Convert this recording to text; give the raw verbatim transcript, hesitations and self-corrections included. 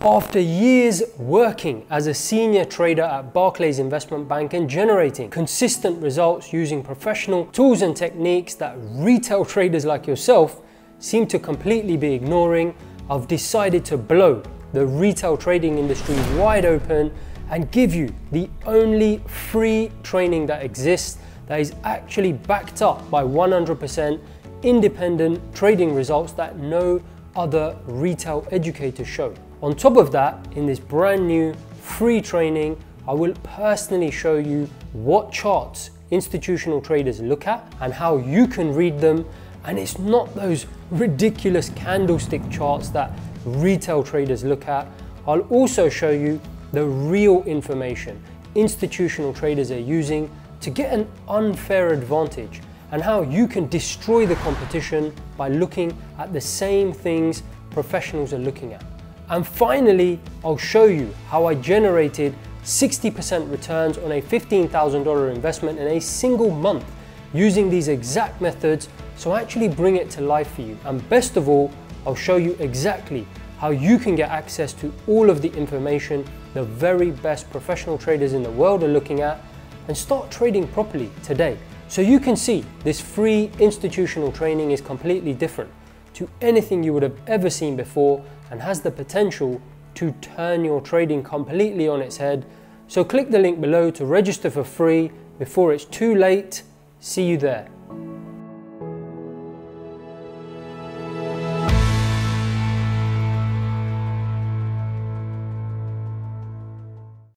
After years working as a senior trader at Barclays Investment Bank and generating consistent results using professional tools and techniques that retail traders like yourself seem to completely be ignoring, I've decided to blow the retail trading industry wide open and give you the only free training that exists that is actually backed up by one hundred percent independent trading results that no other retail educators show. On top of that, in this brand new free training, I will personally show you what charts institutional traders look at and how you can read them. And it's not those ridiculous candlestick charts that retail traders look at. I'll also show you the real information institutional traders are using to get an unfair advantage and how you can destroy the competition by looking at the same things professionals are looking at. And finally, I'll show you how I generated sixty percent returns on a fifteen thousand dollar investment in a single month using these exact methods, so I actually bring it to life for you. And best of all, I'll show you exactly how you can get access to all of the information the very best professional traders in the world are looking at and start trading properly today. So you can see this free institutional training is completely different to anything you would have ever seen before and has the potential to turn your trading completely on its head. So click the link below to register for free before it's too late. See you there.